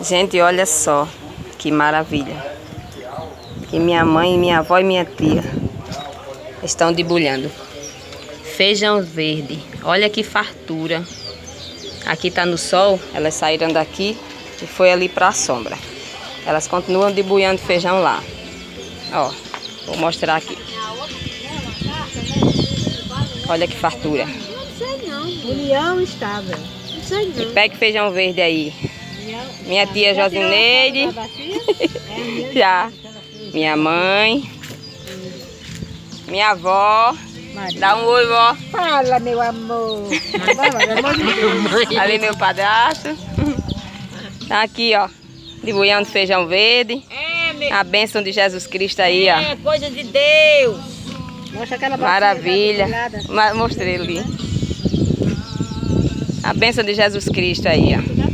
Gente, olha só que maravilha. Que minha mãe, minha avó e minha tia estão debulhando. Feijão verde. Olha que fartura. Aqui tá no sol, elas saíram daqui e foi ali para a sombra. Elas continuam debulhando feijão lá. Ó, vou mostrar aqui. Olha que fartura. Não sei não. União estável. Não sei não. E pegue feijão verde aí. Minha tia Josineide. Já. Minha mãe. Minha avó. Dá um oi, vó. Fala, meu amor. Ali meu padrasto. Tá aqui, ó. Debulhando feijão verde. A bênção de Jesus Cristo aí, ó. É coisa de Deus. Mostra aquela Maravilha. Mostrei ali. A bênção de Jesus Cristo aí, ó.